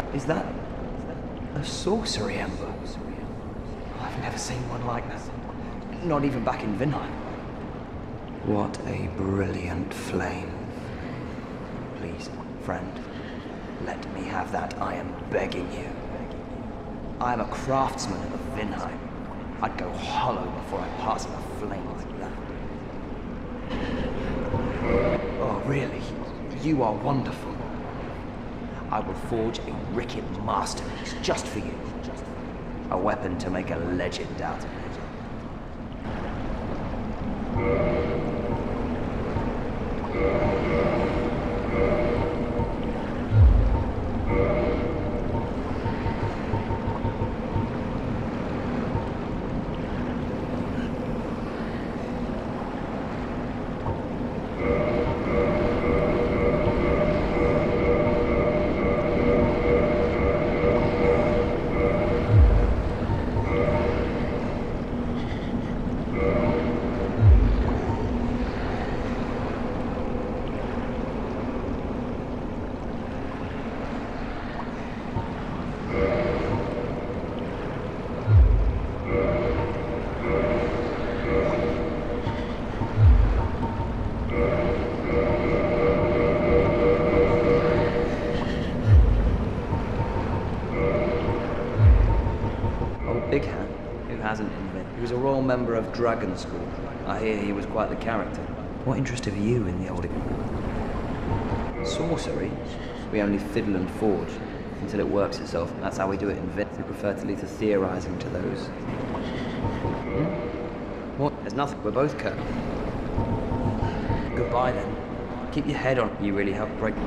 Is that a sorcery ember? I've never seen one like that. Not even back in Vinheim. What a brilliant flame. Please, friend, let me have that. I am begging you. I am a craftsman of Vinheim. I'd go hollow before I pass in a flame like that. Oh, really? You are wonderful. I will forge a Ricket masterpiece just for you. A weapon to make a legend out of it. Big Hand, who hasn't invented. He was a royal member of Dragon School. I hear he was quite the character. What interest have you in the old... Sorcery? We only fiddle and forge until it works itself. That's how we do it in Vin. We prefer to leave the theorizing to those. What? There's nothing. We're both Kirk. Goodbye then. Keep your head on. You really helped break...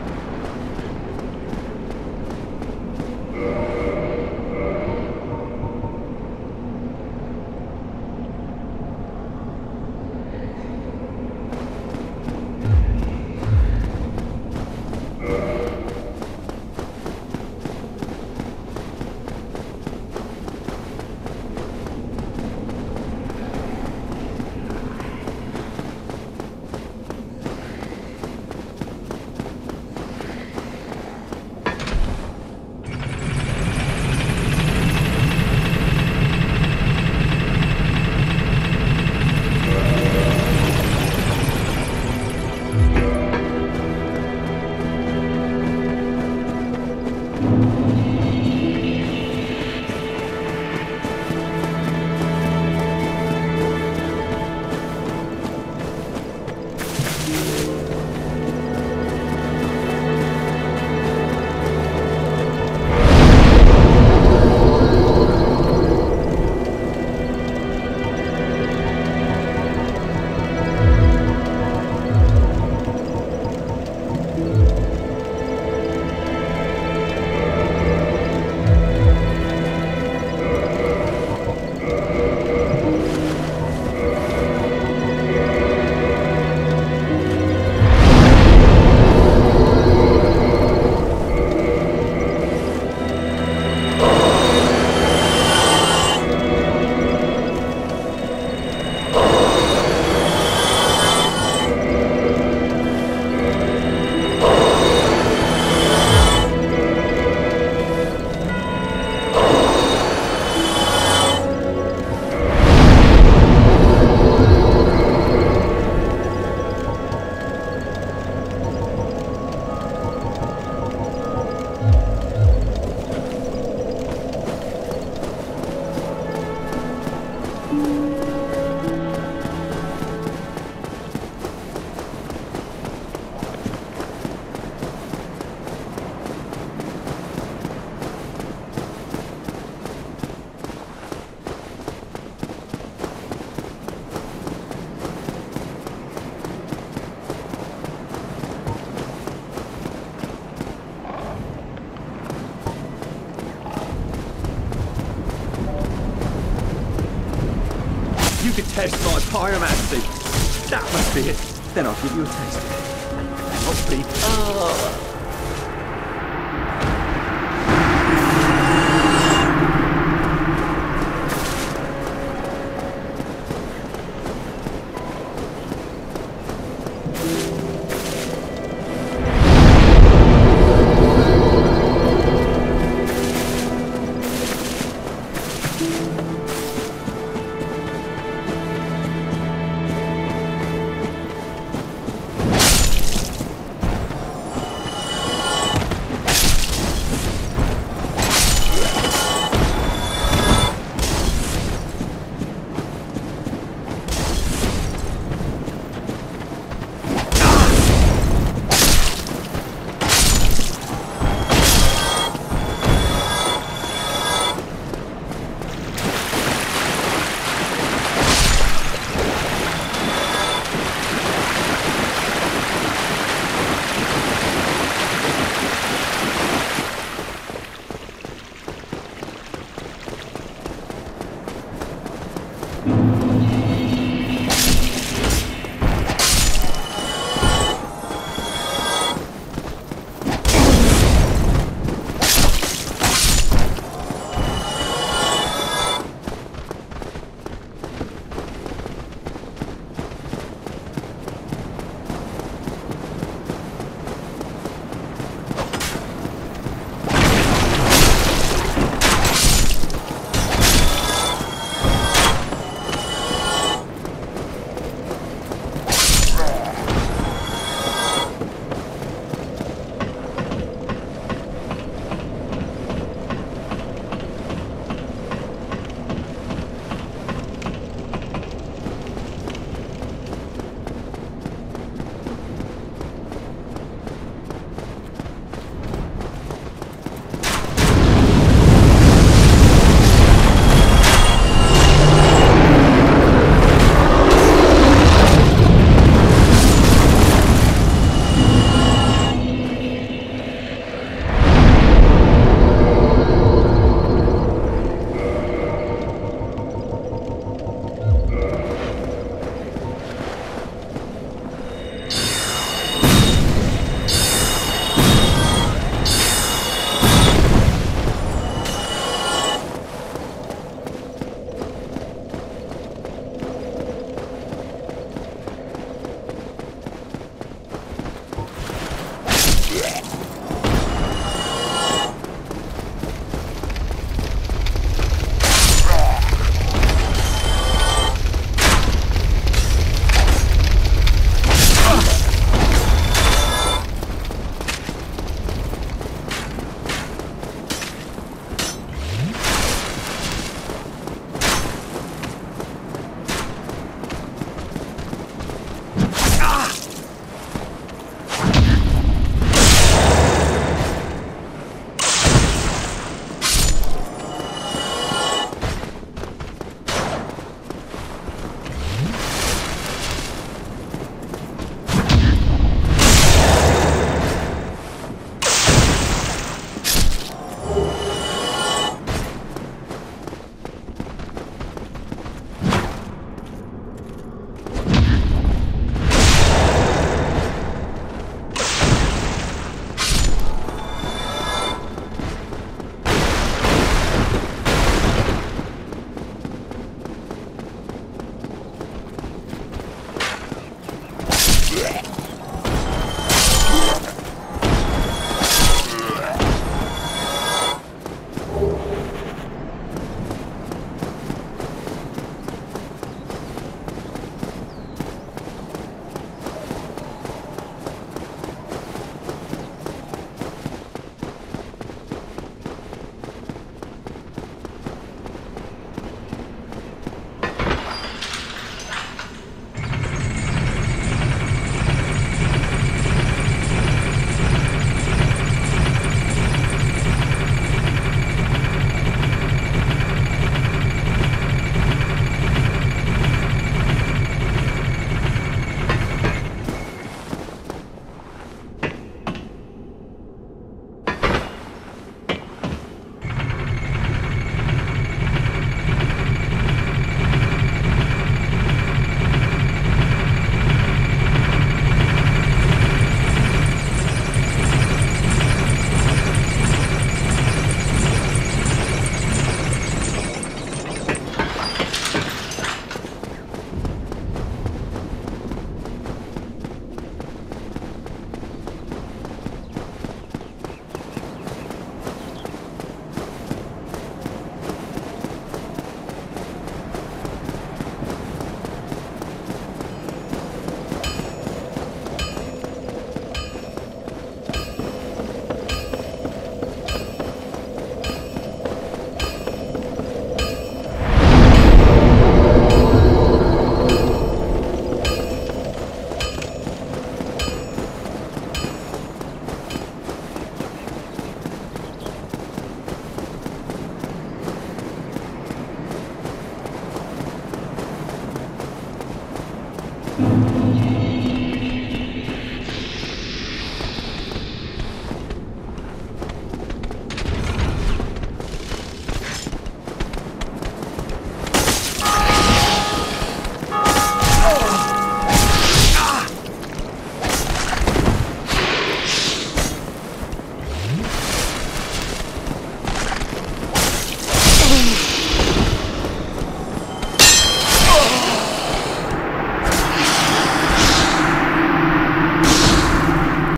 You could test my pyromancy. That must be it. Then I'll give you a taste of it. Hopefully.